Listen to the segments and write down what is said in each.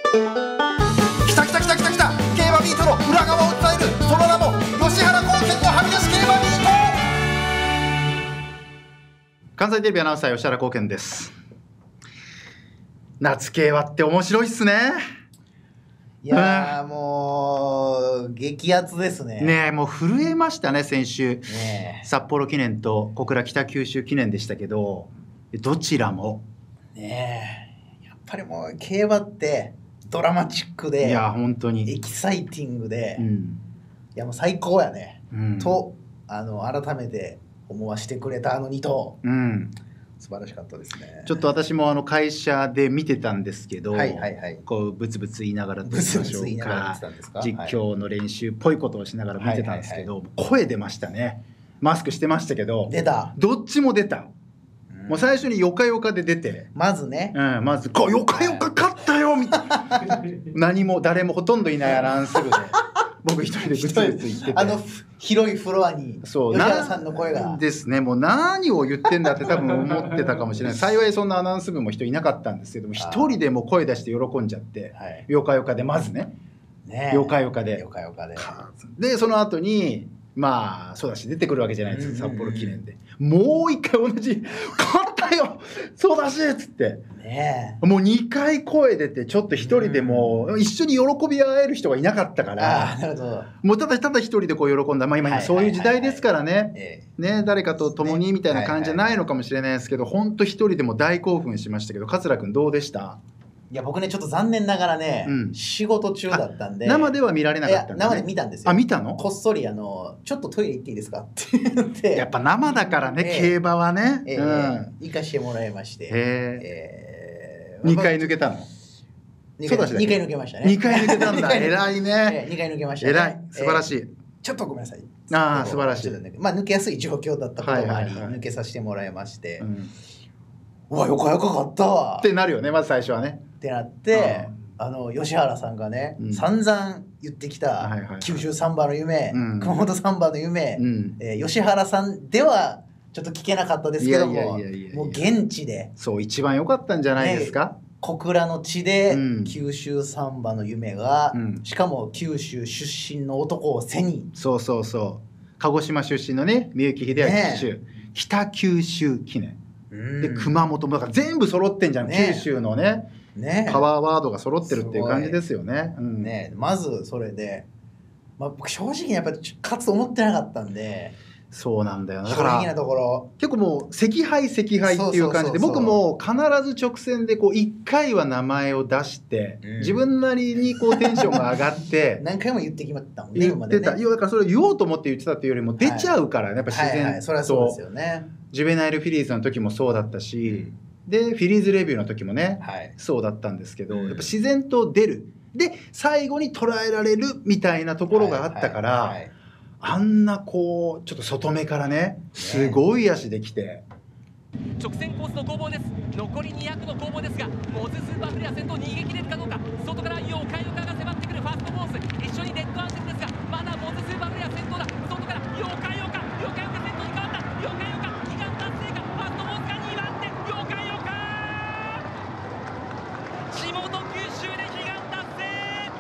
きたきたきたきたきた、競馬ビートの裏側を伝える、その名も吉原高専のはみ出し競馬ビート。関西テレビアナウンサー吉原高専です。夏競馬って面白いっすね。 いやー、もう激アツですね。 ねえ、もう震えましたね先週、 ね札幌記念と小倉北九州記念でしたけど、どちらもえ、やっぱりもう競馬ってドラマチックで、 いや本当にエキサイティングで、 うん、 いやもう最高やね、 うん、 と改めて思わせてくれた2頭、 うん、 素晴らしかったですね。 ちょっと私も会社で見てたんですけど、 はいはいはい、 こうブツブツ言いながらと言いましょうか、実況の練習っぽいことをしながら見てたんですけど、はいはいはい、声出ましたね。マスクしてましたけど、 出た、 どっちも出た。もう最初によかよかで出て、 まずね、 うん、まずこうよかよか勝ったよみたいな何も誰もほとんどいないアナウンス部で僕一人でブツブツ言ってて、 広いフロアに吉原さんの声がですね、もう何を言ってんだって多分思ってたかもしれない。幸いそんなアナウンス部も人いなかったんですけども、一人でも声出して喜んじゃって、はい、よかよかでまずね、よかよかでで、その後にまあそうだし出てくるわけじゃないですか、札幌記念でもう一回同じ勝ったよそうだしっつって、ね、もう2回声出て、ちょっと一人でも一緒に喜び合える人がいなかったから、もうただ一人でこう喜んだ、まあ今そういう時代ですからね、誰かと共にみたいな感じじゃないのかもしれないですけど、本当一人でも大興奮しましたけど、桂君どうでした？ いや僕ねちょっと残念ながらね、仕事中だったんで生では見られなかったんだね。 生で見たんですよ。 あ、見たの？こっそりちょっとトイレ行っていいですかって言って、 やっぱ生だからね、競馬はね、 行かしてもらいまして、 2回抜けたの ？2回抜けましたね。 2回抜けたんだ偉いね。 2回抜けましたね。 偉い、素晴らしい。 ちょっとごめんなさい。 ああ素晴らしい。 まあ抜けやすい状況だったこともあり、抜けさせてもらいまして、うわよかよかかったわってなるよね、まず最初はね。 ってなって、吉原さんがね、散々言ってきた九州サンバの夢、熊本サンバの夢、吉原さんではちょっと聞けなかったですけども、もう現地でそう一番良かったんじゃないですか。 小倉の地で九州サンバの夢が、しかも九州出身の男を背に、 そう鹿児島出身のね、三幸秀明騎手、北九州記念で熊本もだから全部揃ってんじゃん、九州のねパワーワードが揃ってるっていう感じですよね。 まずそれで、僕正直やっぱり勝つと思ってなかったんで。 そうなんだよ。だから正直なところ結構もう惜敗っていう感じで、僕も必ず直線でこう1回は名前を出して、自分なりにこうテンションが上がって何回も言ってきまったもんね。 言ってた。だからそれを言おうと思って言ってたっていうよりも出ちゃうからね、やっぱ自然と。そうですよね。 ジュベナイルフィリーズの時もそうだったし、でフィリーズレビューの時もね、そうだったんですけど、やっぱ自然と出るで最後に捉えられるみたいなところがあったから、あんなこうちょっと外目からねすごい足できて、 直線コースの攻防です。残り200の攻防ですが、モズスーパーフレア先頭逃げ切れるかどうか。外からヨカヨカが迫ってくるファーストコース、一緒にレッドアンシェルですが、まだモズスーパーフレア先頭だ。外からヨカヨカ先頭に変わった。ヨカヨカ悲願達成か。ファーストモースが2番手、ヨカヨカ地元九州で悲願達成。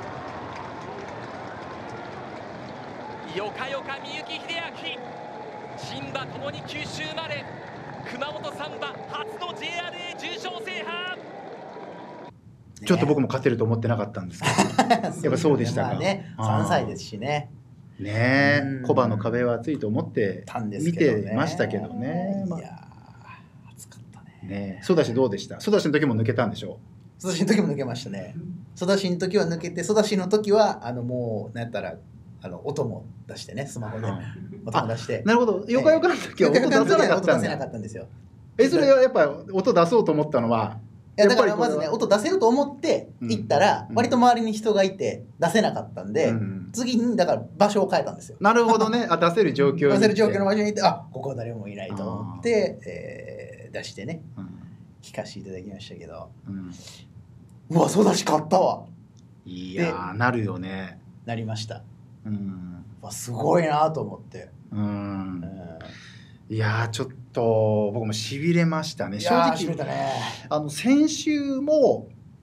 よかよか三幸秀明、牝馬ともに九州生まれ、熊本サンバ初の JRA 重賞制覇。 ちょっと僕も勝てると思ってなかったんですけどやっぱそうでしたか。 3歳ですしね。 コバの壁は厚いと思って見てましたけどね。 いや熱かったね。 ソダシどうでした？ソダシの時も抜けたんでしょう？ ソダシの時も抜けましたね。ソダシの時は抜けて、ソダシの時はもうなんやったら音も出してね、スマホで音も出して。 なるほど。よかよかの時は音出せなかったんだ。 出せなかったんですよ。 それはやっぱ音出そうと思ったのは、 だからまずね、音出せると思って行ったら割と周りに人がいて出せなかったんで、次にだから場所を変えたんですよ。 なるほどね。出せる状況出せる状況の場所に行って、ここは誰もいないと思って出してね、聞かせていただきましたけど、うわ、そうだし勝ったわ。 いやなるよね。 なりました。すごいなと思って。 いやちょっと僕もしびれましたね。正直先週も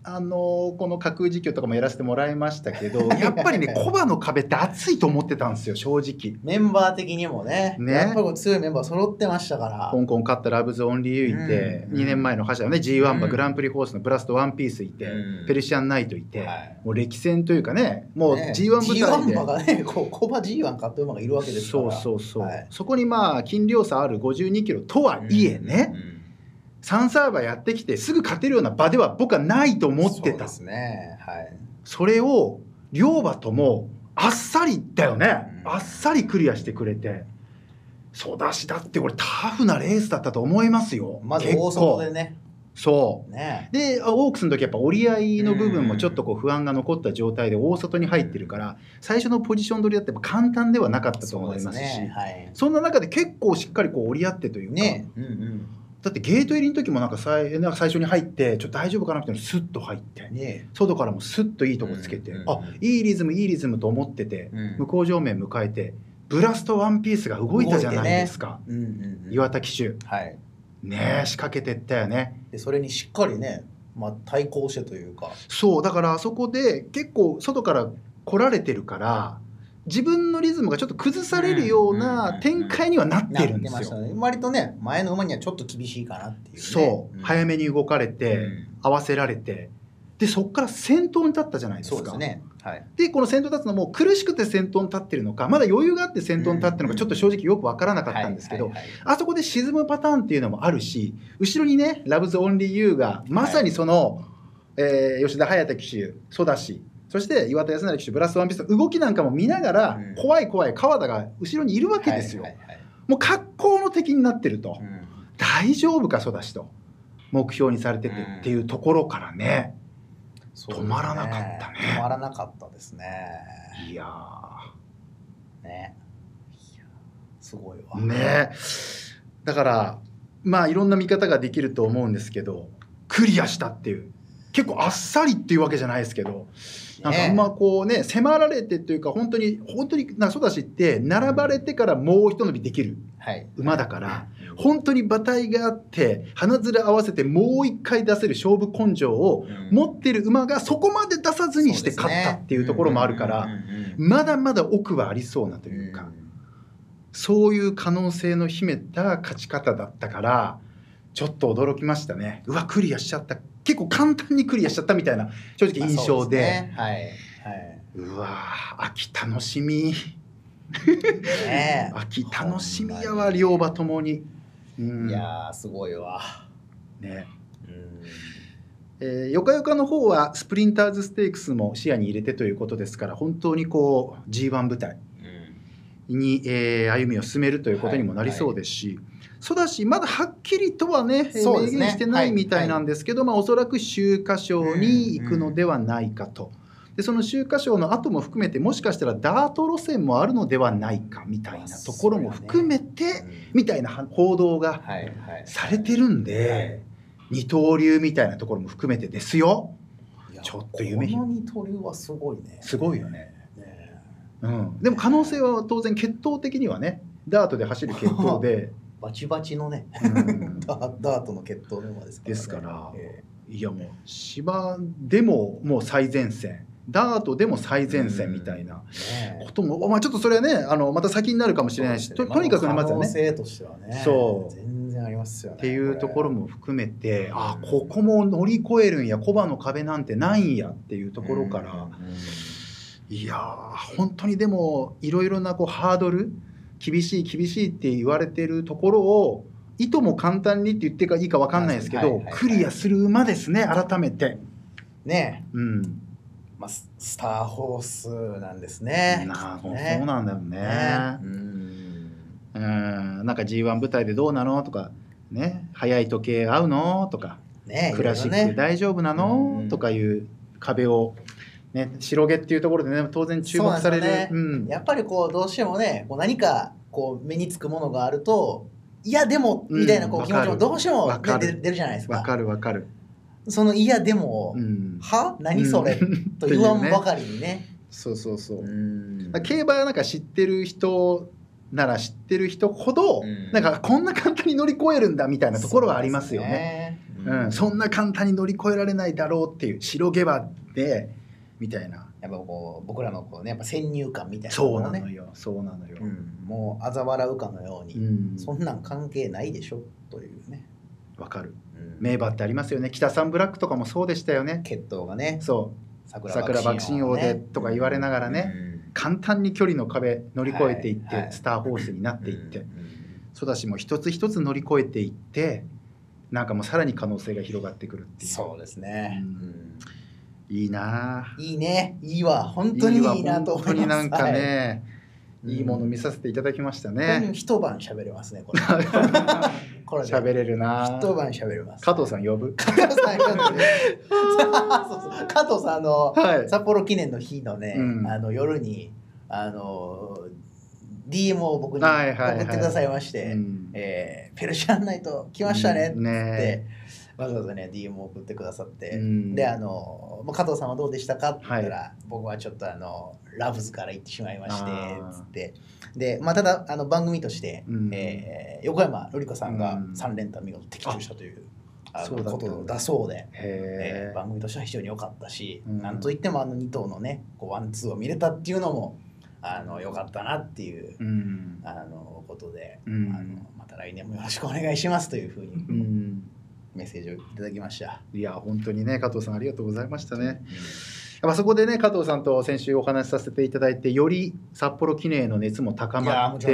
この架空実況とかもやらせてもらいましたけどやっぱりねコバの壁って熱いと思ってたんですよ正直。 メンバー的にもねやっぱり強いメンバー揃ってましたから。 香港勝ったラブズオンリーユーいて、2年前の覇者のね G1 馬グランプリホースのブラストワンピースいて、ペルシアンナイトいて、もう歴戦というかねもう G1 舞台で G1 馬がねコバ G1 勝った馬がいるわけですから。 そう、そこにまあ斤量差ある52キロとはいえね、3サーバーやってきてすぐ勝てるような場では僕はないと思ってた。そうですね、はい、 それを両馬ともあっさりだよね、あっさりクリアしてくれて、ソダシだってこれタフなレースだったと思いますよ。 まず大外でね。 そう、ね、でオークスの時やっぱ折り合いの部分もちょっとこう不安が残った状態で大外に入ってるから最初のポジション取りだって簡単ではなかったと思いますし、そんな中で結構しっかりこう折り合ってというか、ね、だってゲート入りの時もなんか最初に入ってちょっと大丈夫かなっていうのスッと入って、ね、外からもスッといいとこつけて、いいリズムと思ってて、向こう上面迎えてブラストワンピースが動いたじゃないですか、岩田騎手、ね、仕掛けてったよね。 でそれにしっかりね、対抗してというか。 そうだからあそこで結構外から来られてるから自分のリズムがちょっと崩されるような展開にはなってるんですよ。 割とね前の馬にはちょっと厳しいかなっていう、ね、 そう、早めに動かれて、合わせられてでそこから先頭に立ったじゃないですか。 そうですね、 でこの先頭に立つのも苦しくて先頭に立ってるのかまだ余裕があって先頭に立ってるのかちょっと正直よく分からなかったんですけど、あそこで沈むパターンっていうのもあるし後ろにねラブズオンリーユーがまさにその、吉田隼人騎手ソダシそして岩田康成騎手ブラストワンピースの動きなんかも見ながら、怖い川田が後ろにいるわけですよ。もう格好の敵になってると、大丈夫かソダシと目標にされててっていうところからね、止まらなかったね。 止まらなかったですね。 いやね、すごいわね。だからいろんな見方ができると思うんですけどクリアしたっていう結構あっさりっていうわけじゃないですけどなんかこうね迫られてというか本当にソダシって並ばれてからもう一伸びできる馬だから、本当に馬体があって鼻面合わせてもう一回出せる勝負根性を持ってる馬がそこまで出さずにして勝ったっていうところもあるからまだまだ奥はありそうなというかそういう可能性の秘めた勝ち方だったからちょっと驚きましたね。うわクリアしちゃった結構簡単にクリアしちゃったみたいな正直印象で、うわ秋楽しみ秋楽しみやわ両馬ともに。 いやすごいわね。よかよかの方はスプリンターズステークスも視野に入れてということですから本当にこう G1 舞台に、歩みを進めるということにもなりそうですし、ソダシまだはっきりとはね明言してないみたいなんですけど、おそらく秋華賞に行くのではないかと。でその秋華賞の後も含めてもしかしたらダート路線もあるのではないかみたいなところも含めてみたいな報道がされてるんで二刀流みたいなところも含めてですよ。ちょっと夢この二刀流はすごいね。 すごいよね。でも可能性は当然血統的にはねダートで走る血統でバチバチのねダートの血統の馬ですから、 いやもう芝でももう最前線ダートでも最前線みたいなことも、ちょっとそれはねまた先になるかもしれないし、とにかくねまずはね可能性としてはね全然ありますよねっていうところも含めてここも乗り越えるんやコバの壁なんてないんやっていうところから、いや本当にでもいろいろなハードル厳しいって言われてるところをいとも簡単にって言っていいか分かんないですけどクリアする馬ですね改めてね。スターホースなんですね。 そうなんだよね。なんか G1 舞台でどうなのとかね速い時計合うのとか、クラシック大丈夫なのとかいう壁をね、白毛っていうところでね当然注目される、 やっぱりどうしてもね何か目につくものがあるといやでもみたいな気持ちもどうしても、出るじゃないですか。 わかるそのいやでも、は何それ、と言わんばかりにね。 そう競馬なんか知ってる人なら知ってる人ほど、なんかこんな簡単に乗り越えるんだみたいなところはありますよね。 そんな簡単に乗り越えられないだろうっていう白毛羽でみたいな。 やっぱこう僕らのこう、ね、やっぱ先入観みたいなの、ね、そうなのよ、 もう嘲笑うかのように、そんなん関係ないでしょというね。 わかる、名馬ってありますよね。北三ブラックとかもそうでしたよね。 血統がね、 そう桜爆心王でとか言われながらね、簡単に距離の壁乗り越えていって、スターホースになっていって、ソダシも一つ一つ乗り越えていって、なんかもうさらに可能性が広がってくるっていう。 そうですね、 いいな。 いいね、いいわ、本当にいいなと思います。 本当になんかね、いいもの見させていただきましたね。 一晩喋れますね、これ。 喋れるな。 一晩喋れます。 加藤さん呼ぶ。 加藤さん札幌記念の日のね、夜にDM を僕に送ってくださいまして、ペルシャンナイト来ましたねってわざわざね DM を送ってくださって、で加藤さんはどうでしたかって言ったら、僕はちょっとラブズから行ってしまいましてつって、でただ番組として、横山ルリ子さんが3連単見事的中したということだそうで、番組としては非常に良かったし、なんといっても2頭のねワンツーを見れたっていうのも良かったなっていう、ことで、また来年もよろしくお願いしますというふうに、メッセージをいただきました。 いや本当にね、加藤さんありがとうございましたね。そこでね、加藤さんと先週お話しさせていただいて、より札幌記念の熱も高まって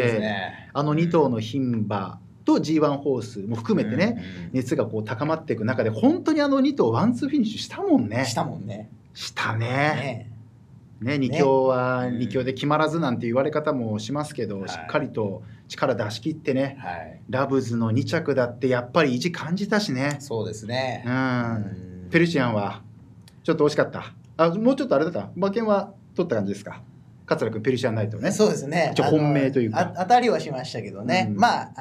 、2頭の牝馬と G1 ホースも含めてね、熱がこう高まっていく中で、本当に2頭ワンツーフィニッシュしたもんね。したね。2強は2強で決まらずなんて言われ方もしますけど、しっかりと力出し切ってね、ラブズの2着だってやっぱり意地感じたしね。 そうですね。 ペルシアンはちょっと惜しかった。もうちょっとあれだった。馬券は取った感じですか。桂君ペルシアンナイトね。 そうですね。 本命というか当たりはしましたけどね。やっぱ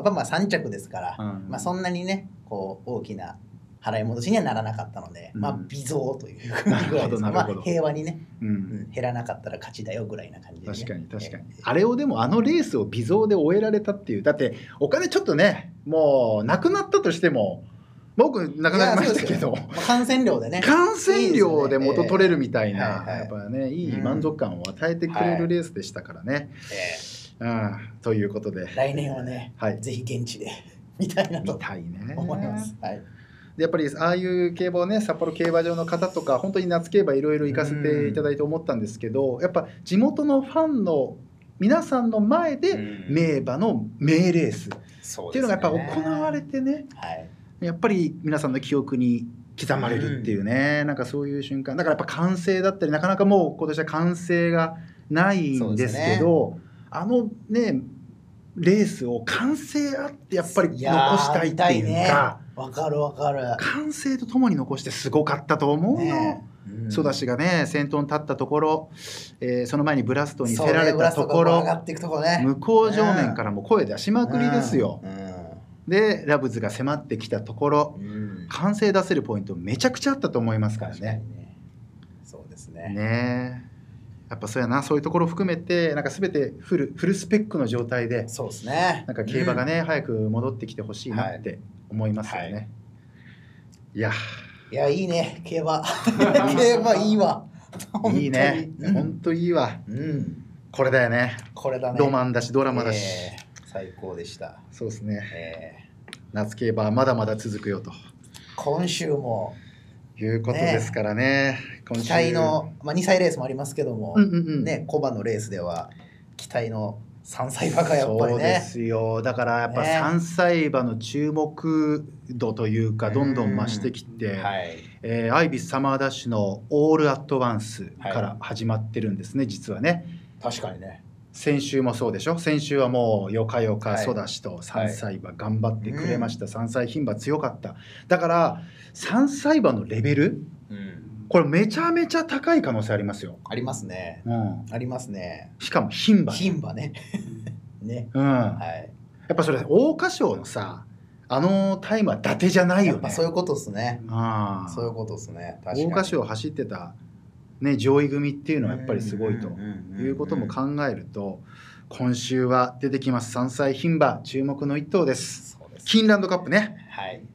3着ですから、そんなにねこう大きな払い戻しにはならなかったので、微増というぐらいですか。平和にね、減らなかったら勝ちだよぐらいな感じで、ね。 確かにあれをでもレースを微増で終えられたっていう、だってお金ちょっとねもうなくなったとしても、僕なくなりましたけど、 感染料でね、 感染料で元取れるみたいな、やっぱねいい満足感を与えてくれるレースでしたからね。ということで来年はね、ぜひ現地で見たいなと思います。 でやっぱりああいう競馬をね、札幌競馬場の方とか本当に夏競馬いろいろ行かせていただいて思ったんですけど、やっぱ地元のファンの皆さんの前で名馬の名レースっていうのがやっぱ行われてね、やっぱり皆さんの記憶に刻まれるっていうね、なんかそういう瞬間だから、やっぱ歓声だったり、なかなかもう今年は歓声がないんですけど、ねレースを歓声あってやっぱり残したいっていうか、 わかる歓声とともに残してすごかったと思うの。ソダシがね先頭に立ったところ、その前にブラストに競られたところ、向こう正面からも声出しまくりですよ。でラブズが迫ってきたところ、歓声出せるポイントめちゃくちゃあったと思いますからね。 そうですね。 やっぱそうやな、そういうところ含めてなんか全てフルスペックの状態で、 そうですね、 なんか競馬がね、早く戻ってきてほしいなって思いますよね。いやいいね、競馬競馬いいわ。 いいね、本当いいわ。これだよね。 これだね。 ロマンだしドラマだし、 最高でした。 そうですね。夏競馬まだまだ続くよと今週もいうことですからね。 期待の、2歳レースもありますけども、コバのレースでは期待の3歳馬がやっぱりね。そうですよ。だからやっぱ3歳馬の注目度というかどんどん増してきて、アイビスサマーダッシュのオールアットワンスから始まってるんですね、実はね。 確かにね。 先週もそうでしょ。先週はもうよかよかソダシと3歳馬頑張ってくれました。3歳牝馬強かった。だから3歳馬のレベル、これめちゃめちゃ高い可能性ありますよ。 ありますね。ありますね。 しかも牝馬。 牝馬ね。ね。 やっぱそれ桜花賞のさ、タイムは伊達じゃないよね。やっぱそういうことですね。そういうことですね。 桜花賞走ってたね、上位組っていうのはやっぱりすごいということも考えると、今週は出てきます3歳牝馬注目の一頭です。キーンランドカップね。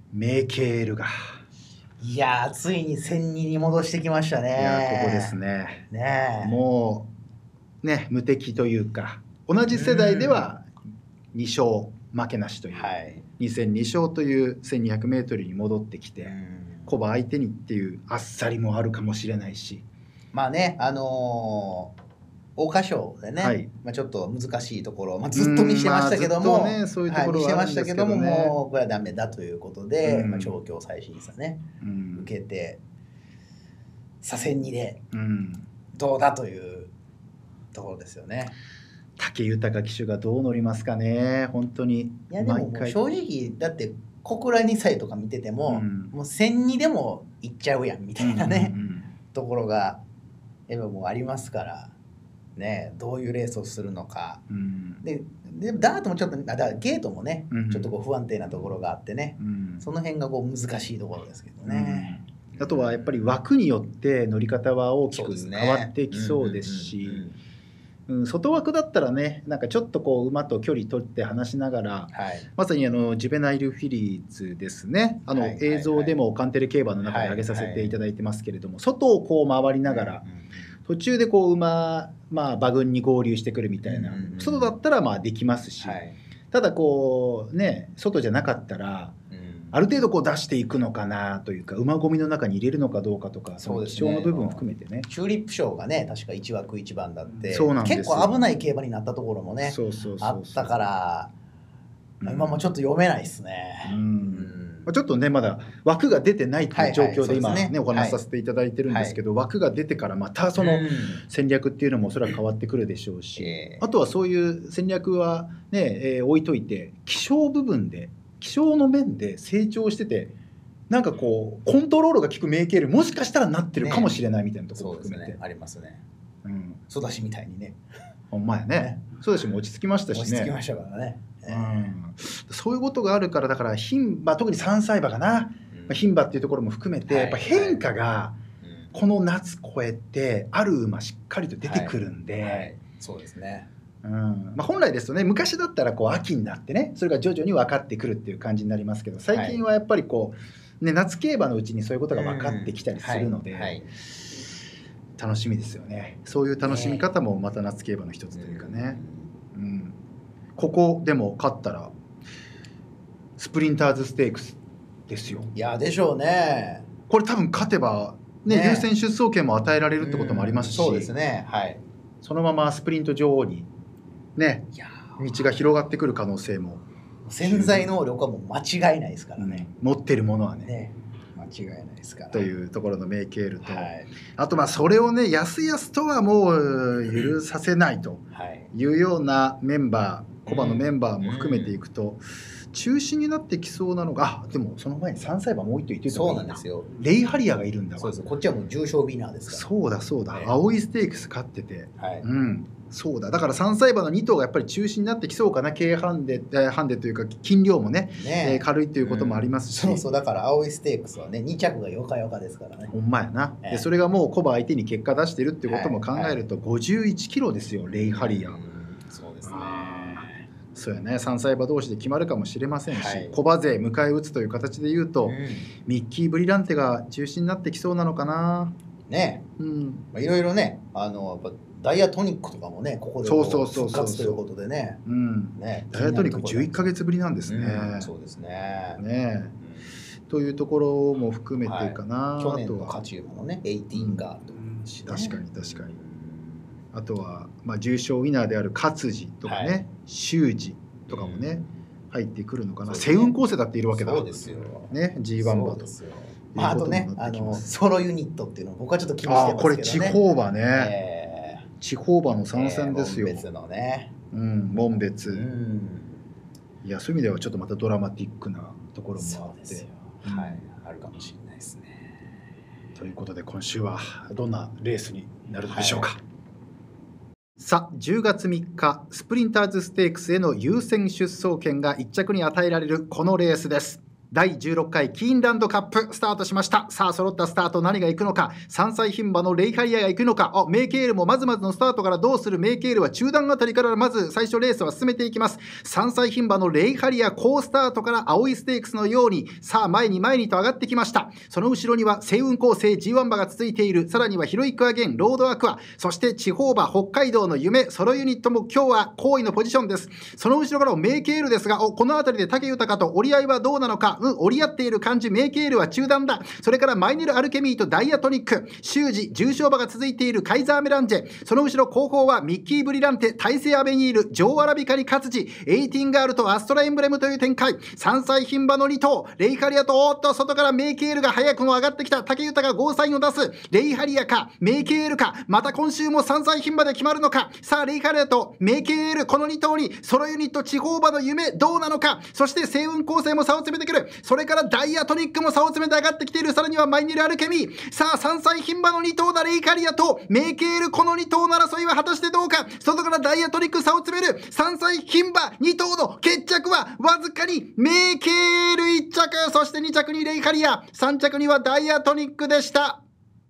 メーケールがいやついに1002に戻してきましたね。 いやここですね。もうね無敵というか同じ世代では2勝負けなしという、2戦2勝という 1200m に戻ってきて、コバ相手にっていうあっさりもあるかもしれないし、 まあね桜花賞でね、ちょっと難しいところ、ずっと見してましたけども、 そういうところはあるんですけどね、 もうこれはダメだということで、調教再審査ね、受けて左遷2でどうだというところですよね。 武豊騎手がどう乗りますかね、本当に。いやでも正直だって小倉2歳とか見てても、もう1002でもいっちゃうやんみたいなね、ところがやっぱもうありますからね、どういうレースをするのか、でダートもちょっとゲートもね、ちょっとこう不安定なところがあってね、その辺がこう難しいところですけどね。 あとはやっぱり枠によって乗り方は大きく変わってきそうですし、外枠だったらね、なんかちょっとこう馬と距離取って話しながら、まさにジュベナイル・フィリーズですね、映像でもカンテレ競馬の中で上げさせていただいてますけれども、外をこう回りながら、途中でこう馬、馬群に合流してくるみたいな、外だったらできますし、ただこうね、外じゃなかったら、ある程度こう出していくのかなというか、馬込みの中に入れるのかどうかとか、その貴重な部分を含めてね。 チューリップ賞がね、確か1枠1番だって、結構危ない競馬になったところもね、あったから、今もちょっと読めないですね。 ちょっとねまだ枠が出てないという状況で今ねお話しさせていただいてるんですけど、枠が出てからまたその戦略っていうのもおそらく変わってくるでしょうし、あとはそういう戦略はね置いといて、気象部分で気象の面で成長してて、なんかこうコントロールが効くメーケールもしかしたらなってるかもしれないみたいなところも含めて、 ありますね。ソダシみたいにね。 ほんまやね。ソダシも落ち着きましたしね。 落ち着きましたからね。 そういうことがあるから、だから牝馬、特に3歳馬かな、牝馬っていうところも含めてやっぱ変化がこの夏超えてある馬しっかりと出てくるんで、 そうですね。 本来ですとね、昔だったらこう秋になってね、それが徐々に分かってくるっていう感じになりますけど、最近はやっぱりこう、ね、夏競馬のうちにそういうことが分かってきたりするので、楽しみですよね。そういう楽しみ方もまた夏競馬の一つというかね。ここでも勝ったらスプリンターズステークスですよ。 いやでしょうね。 これ多分勝てば、ね、優先出走権も与えられるってこともありますし、 そうですね、 そのままスプリント女王にね、道が広がってくる可能性も、 潜在能力はもう間違いないですからね、 持ってるものはね間違いないですからというところのメーケールと、あとそれをねやすやすとはもう許させないというようなメンバー、コバのメンバーも含めていくと、中心になってきそうなのが、でもその前に3歳馬もう一頭言ってたそうなんですよ。 レイハリアがいるんだわ。 そうです。こっちはもう重賞ビナーですから。 そうだそうだ、青いステークス勝ってて、そうだ、だから3歳馬の2頭がやっぱり中心になってきそうかな。軽ハンデというか斤量もね軽いということもありますし、 そうだから青いステークスはね2着がよかよかですからね。 ほんまやな。でそれがもうコバ相手に結果出してるっていうことも考えると51キロですよ、レイハリア。 そうですね。 そうやね、3歳馬同士で決まるかもしれませんし、コバ勢迎え撃つという形でいうと、ミッキー・ブリランテが中心になってきそうなのかな。 ね、いろいろね、やっぱダイヤトニックとかもね、ここで復活ということでね。 ダイヤトニック11ヶ月ぶりなんですね。 そうですね。 というところも含めてかな。 去年の勝ち馬のね、18ガールとか。確かに確かに。あとは重賞ウィナーである勝治とかね、修二とかもね入ってくるのかな。セウンコーセだっているわけだ。 そうですよ。 ね、G1 馬と。 あとね、ソロユニットっていうのを僕はちょっと気にしてますけどね。 これ地方馬ね。地方馬の参戦ですよ。 門別のね。 門別。いや、そういう意味ではちょっとまたドラマティックなところもあって、 あるかもしれないですね。 ということで今週はどんなレースになるのでしょうか。さあ、10月3日スプリンターズステークスへの優先出走権が1着に与えられるこのレースです。 第16回キーンランドカップスタートしました。さあ揃ったスタート、何が行くのか。3歳牝馬のレイハリアが行くのか。メイケールもまずまずのスタートからどうする。メイケールは中段あたりからまず最初レースは進めていきます。3歳牝馬のレイハリア好スタートから青いステークスのようにさあ前にと上がってきました。その後ろには星雲構成 G1 馬が続いている。さらにはヒロイックアゲン、ロードアクア、そして地方馬北海道の夢、ソロユニットも今日は好位のポジションです。その後ろからメイケールですが、この辺りで武豊と折り合いはどうなのか。折り合っている感じ。メイケールは中段だ。それからマイネルアルケミーとダイアトニック、修士重賞馬が続いているカイザーメランジェ、その後ろ後方はミッキーブリランテ、大西アベニール、ジョーアラビカに勝地、エイティンガールとアストラエンブレムという展開。3歳牝馬の2頭、レイハリアと外からメイケールが早くも上がってきた。武豊がゴーサインを出す。レイハリアかメイケールか、また今週も3歳牝馬で決まるのか。さあレイハリアとメイケール、この2頭にソロユニット地方馬の夢どうなのか。そして星雲構成も差を詰めてくる。それからダイアトニックも差を詰めて上がってきている。さらにはマイネルアルケミー。さあ3歳牝馬の2頭だ。レイハリアとメイケール、この2頭の争いは果たしてどうか。外からダイアトニック差を詰める。3歳牝馬2頭の決着はわずかにメイケール1着、そして2着にレイハリア、3着にはダイアトニックでした。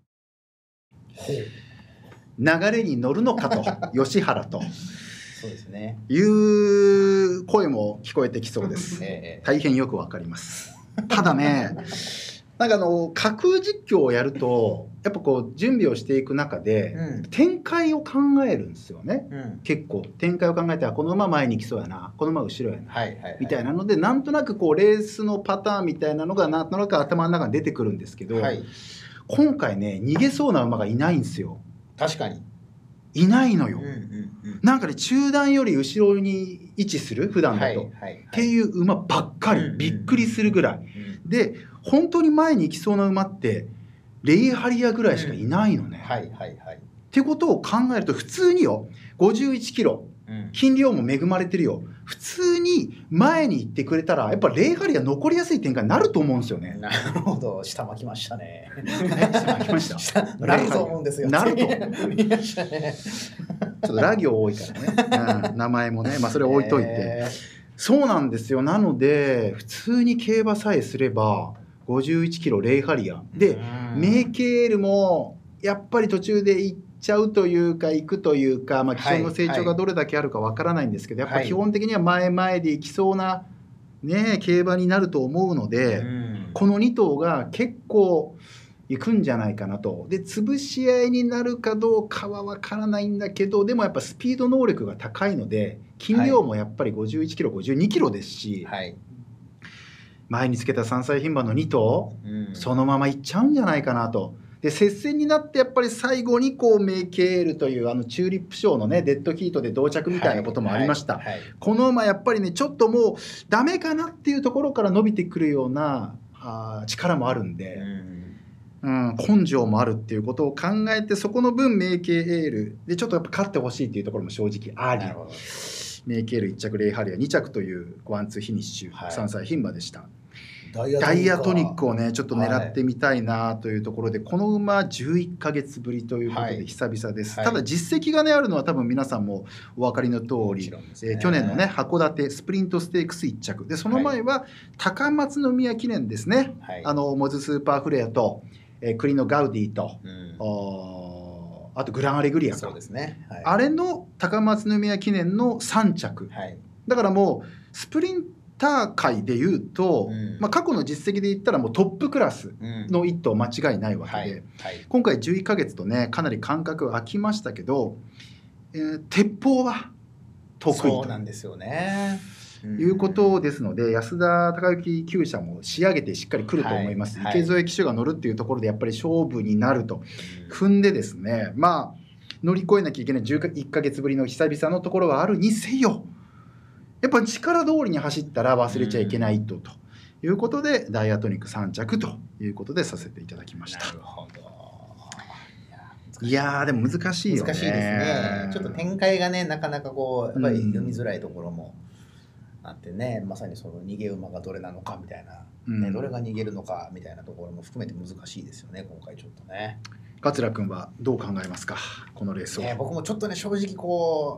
流れに乗るのかと吉原とそうですね、 いう声も聞こえてきそうです。大変よくわかります。ただね、なんか架空実況をやるとやっぱこう準備をしていく中で、展開を考えるんですよね、結構展開を考えて、この馬前に来そうやな、この馬後ろやな、みたいなので、なんとなくこうレースのパターンみたいなのがなんとなく頭の中に出てくるんですけど、今回ね逃げそうな馬がいないんですよ。 確かにいないのよ、なんかね中段より後ろに位置する普段だと、っていう馬ばっかり、びっくりするぐらい、で本当に前に行きそうな馬ってレイハリアぐらいしかいないのね。ってことを考えると普通によ51キロ、斤量も恵まれてるよ、普通に前に行ってくれたらやっぱレイハリア残りやすい展開になると思うんですよね。 なるほど、下巻きましたね。 下巻きましたなると思うんですよ。 なると見ましたね。ちょっとラ行多いからね、名前もね、まあそれ置いといて、そうなんですよ。なので普通に競馬さえすれば51キロレイハリアで、メイケールもやっぱり途中で行っちゃうというか行くというか、まあ、基礎の成長がどれだけあるかわからないんですけど、やっぱ基本的には前々で行きそうな、ね、競馬になると思うので、この2頭が結構行くんじゃないかなと。で潰し合いになるかどうかはわからないんだけど、でもやっぱスピード能力が高いので斤量もやっぱり51キロ52キロですし、前につけた3歳牝馬の2頭、そのままいっちゃうんじゃないかなと。で接戦になってやっぱり最後にこうメイケールというチューリップ賞のねデッドヒートで同着みたいなこともありました。この馬やっぱりねちょっともうダメかなっていうところから伸びてくるような力もあるんで、根性もあるっていうことを考えて、そこの分メイケールでちょっとやっぱ勝ってほしいっていうところも正直あり、メイケール1着レイハリア2着というワンツーフィニッシュ、3歳牝馬でした。ダイアトニックをねちょっと狙ってみたいなというところで、この馬11ヶ月ぶりということで久々です。ただ実績がねあるのは多分皆さんもお分かりの通り、去年のね函館スプリントステークス1着で、その前は高松宮記念ですね、モズスーパーフレアと、栗のガウディと、あとグランアレグリアか、あれの高松宮記念の3着、だからもうスプリン界でいうと、過去の実績で言ったらもうトップクラスの一頭間違いないわけで、今回11ヶ月とねかなり間隔空きましたけど、鉄砲は得意となんですよね、いうことですので、安田孝之厩舎も仕上げてしっかり来ると思います。池添騎手が乗るっていうところでやっぱり勝負になると踏んでですね、まあ乗り越えなきゃいけない11ヶ月ぶりの久々のところはあるにせよ、やっぱ力通りに走ったら忘れちゃいけないということで、ダイアトニック3着ということでさせていただきました。なるほど。いやでも難しいよね。難しいですね。 ちょっと展開がねなかなかこうやっぱり読みづらいところもあってね、まさにその逃げ馬がどれなのかみたいな、どれが逃げるのかみたいなところも含めて難しいですよね今回ちょっとね。 桂君はどう考えますかこのレースを。 僕もちょっとね正直こう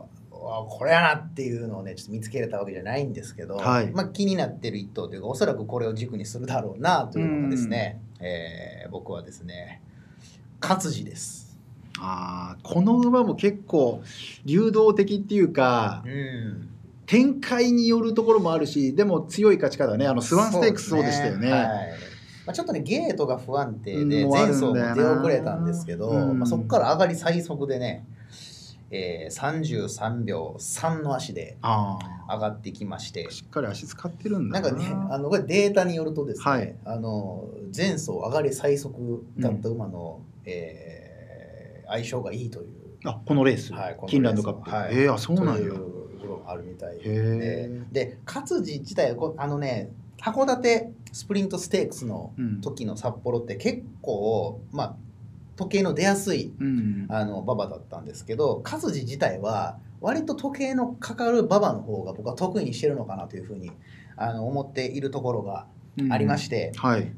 これやなっていうのをねちょっと見つけれたわけじゃないんですけど、気になってる一頭というかおそらくこれを軸にするだろうなというのがですね、僕はですね勝地です。 この馬も結構流動的っていうか、展開によるところもあるし、でも強い勝ち方ね、スワンステークスそうでしたよね。 ちょっとねゲートが不安定で前走も出遅れたんですけど、そこから上がり最速でね、33秒3の足で上がってきまして、 しっかり足使ってるんだなんかねこれデータによるとですね、前走上がり最速だった馬の、相性がいいという、 このレース、キンランドカップ、そうなんや、 ということがあるみたいで、勝地自体函館スプリントステークスの時の札幌って結構、時計の出やすい馬場だったんですけど、勝地自体は割と時計のかかる馬場の方が僕は得意にしてるのかなというふうに思っているところがありまして、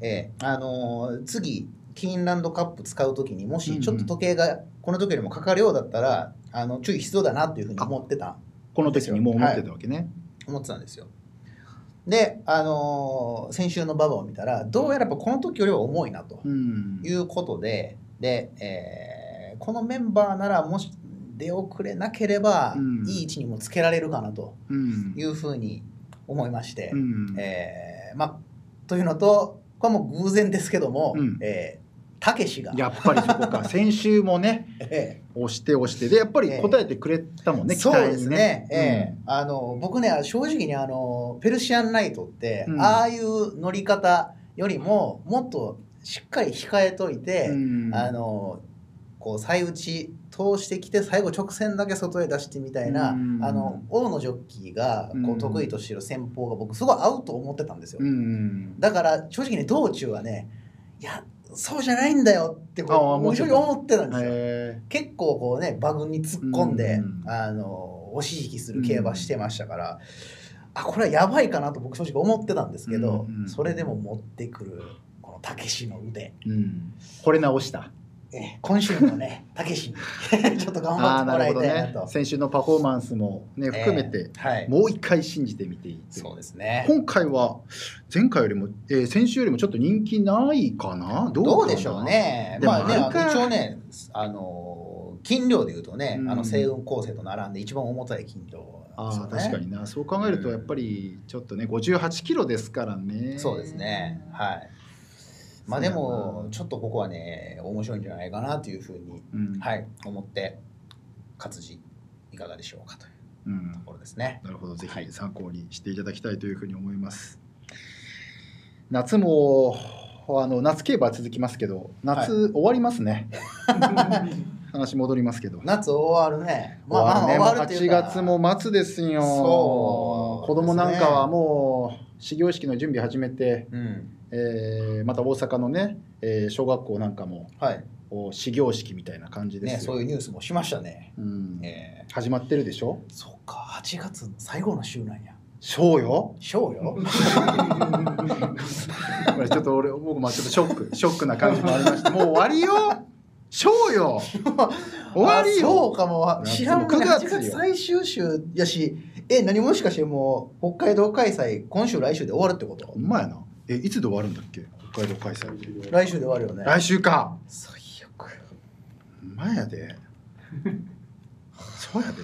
次キーンランドカップ使う時にもしちょっと時計がこの時よりもかかるようだったら注意必要だなというふうに思ってた。 この時にもう思ってたわけね。 思ってたんですよ。で、先週の馬場を見たらどうやらやっぱこの時よりは重いなということで、このメンバーならもし出遅れなければいい位置にもつけられるかなというふうに思いまして、というのとこれはもう偶然ですけども、たけしがやっぱりそこか先週もね押してでやっぱり答えてくれたもんね、期待にね。そうですね。 僕ね正直にペルシアンナイトって、ああいう乗り方よりももっとしっかり控えといて、こう最打ち通してきて最後直線だけ外へ出してみたいな、大野ジョッキーがこう得意としてる戦法が僕すごい合うと思ってたんですよ。だから正直に道中はね、いやそうじゃないんだよって面白い思ってたんですよ。結構こうね馬群に突っ込んで、押し引きする競馬してましたから、これはやばいかなと僕正直思ってたんですけど、それでも持ってくるこのたけしの腕、 これ直した。 今週のねたけしにちょっと頑張ってもらいたいなと。 先週のパフォーマンスもね含めて、もう一回信じてみていい。 そうですね。 今回は前回よりも、先週よりもちょっと人気ないかな。 どうでしょうね。一応ね斤量でいうとね、星雲構成と並んで一番重たい斤量。 確かにな。そう考えるとやっぱりちょっとね58キロですからね。 そうですね。でもちょっとここはね面白いんじゃないかなというふうに、思って勝地いかがでしょうかというところですね。 なるほど、ぜひ参考にしていただきたいというふうに思います。夏も夏競馬は続きますけど、夏終わりますね。話戻りますけど、 夏終わるね。 終わるっていうか8月も末ですよ。子供なんかはもう始業式の準備始めて、また大阪のね、小学校なんかも、始業式みたいな感じですよ、 そういうニュースもしましたね。 始まってるでしょ。 そうか、8月最後の週なんや。 そうよ。 そうよ。 これちょっと僕もちょっとショックな感じもありまして、もう終わりよ。そうよ。終わりよ。 そうかも。知らんかった。8月最終週やし、何もしかしてもう北海道開催今週来週で終わるってこと？ ほんまやな。いつで終わるんだっけ？北海道開催。 来週で終わるよね。 来週か。 最悪。 ほんまやで。そうやで。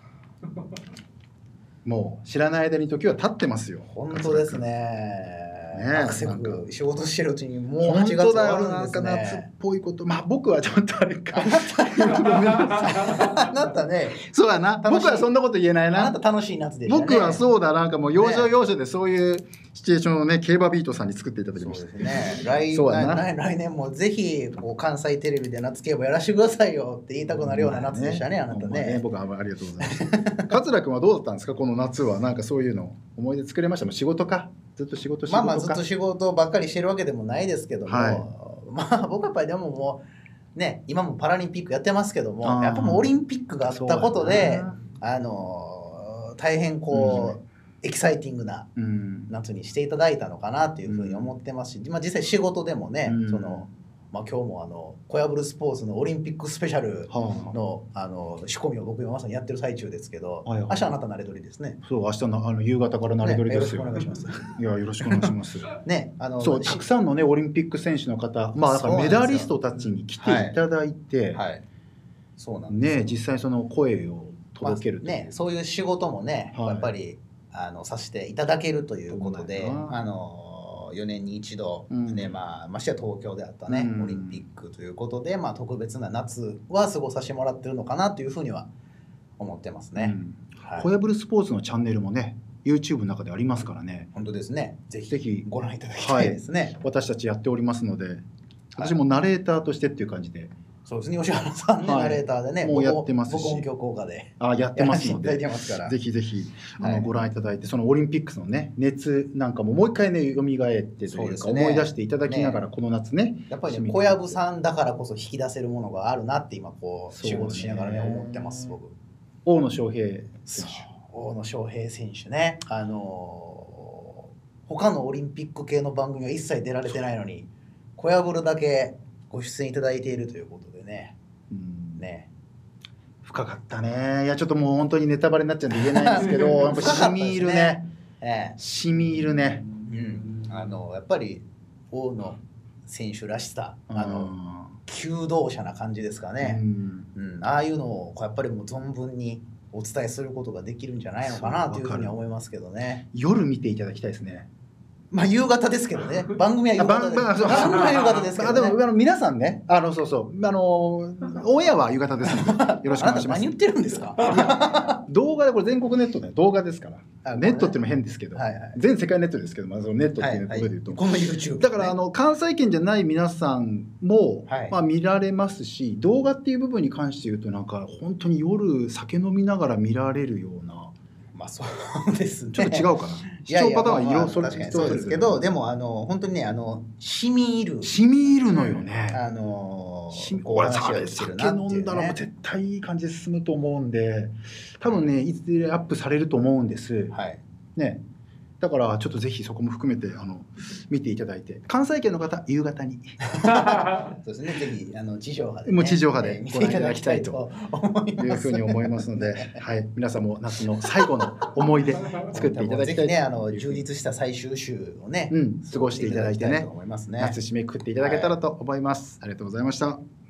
もう知らない間に時は経ってますよ。 本当ですね。アクセク仕事してるうちにもう8月終わるんですね。 夏っぽいこと。僕はちょっとあれか。 あなたね。 そうやな。僕はそんなこと言えないな。 あなた楽しい夏でしたね。 僕はそうだ、なんかもう要所要所でそういうシチュエーションをね、競馬ビートさんに作っていただきました。 そうですね。来年もぜひ関西テレビで夏競馬やらせてくださいよって言いたくなるような夏でしたね、あなたね。 僕はありがとうございます。桂君はどうだったんですか、この夏は。なんかそういうの思い出作れました？仕事か。ずっと仕事か。 ずっと仕事ばっかりしてるわけでもないですけども、僕はやっぱりでももうね、今もパラリンピックやってますけども、やっぱもうオリンピックがあったことで大変エキサイティングな夏にしていただいたのかなというふうに思ってますし、実際仕事でもね、 まあ、今日も小籔スポーツのオリンピックスペシャルの、仕込みを僕今まさにやってる最中ですけど、はいはい、明日あなた慣れ取りですね。 そう、明日の夕方から慣れ取りですよ。 よろしくお願いします。 いや、よろしくお願いします。 ね、 そう、たくさんのねオリンピック選手の方、まあだからメダリストたちに来ていただいて、はい、 そうなんですよ。 ね、実際その声を届けると、 ね、そういう仕事もね、やっぱりさせていただけるということで、4年に一度、ね、ましてや東京であったね、オリンピックということで、まあ、特別な夏は過ごさせてもらってるのかなというふうには思ってますね。 小籔スポーツのチャンネルもね YouTube の中でありますからね。 本当ですね。ぜひご覧いただきたいですね。はい、 私たちやっておりますので、私もナレーターとしてっていう感じで。 そうですね、吉原さんね、ナレーターでね、 もうやってますし、 僕音響効果でやってますので、 ぜひぜひご覧いただいて、そのオリンピックのね熱なんかももう一回ね蘇ってというか思い出していただきながら、この夏ね、 やっぱり小籔さんだからこそ引き出せるものがあるなって今こう仕事しながらね思ってます。僕大野将平選手、 大野将平選手ね、他のオリンピック系の番組は一切出られてないのに小籔だけご出演いただいているということでね、ね、 深かったね。いやちょっともう本当にネタバレになっちゃうんで言えないんですけどやっぱしみ入るね、しみ入るね、 やっぱり大野選手らしさ、求道者な感じですかね、ああいうのをやっぱりもう存分にお伝えすることができるんじゃないのかなというふうには思いますけどね。 夜見ていただきたいですね。 まあ夕方ですけどね。番組は夕方です。番組は夕方ですけどね。 でも皆さんね、そうそうオンエアは夕方ですのでよろしくお願いします。 何言ってるんですか。 動画でこれ全国ネットで動画ですから。ネットっていうのも変ですけど、全世界ネットですけど、そのネットっていうところで言うと、 この YouTube だから関西圏じゃない皆さんもまあ見られますし、動画っていう部分に関して言うとなんか本当に夜酒飲みながら見られるような。 まあそうですね。 ちょっと違うかな。視聴パターンはそれそうですけど、でも本当にね染み入るのよね。俺酒飲んだらもう絶対いい感じで進むと思うんで、多分ねいずれアップされると思うんです。ね。だからちょっとぜひそこも含めて見ていただいて、関西圏の方夕方にそうですね、ぜひ地上波で、 もう地上波でご覧いただきたいというふうに思いますので、はい、皆さんも夏の最後の思い出作っていただきたい。 ぜひね充実した最終週をね、 過ごしていただいてね、夏締めくくっていただけたらと思います。ありがとうございました。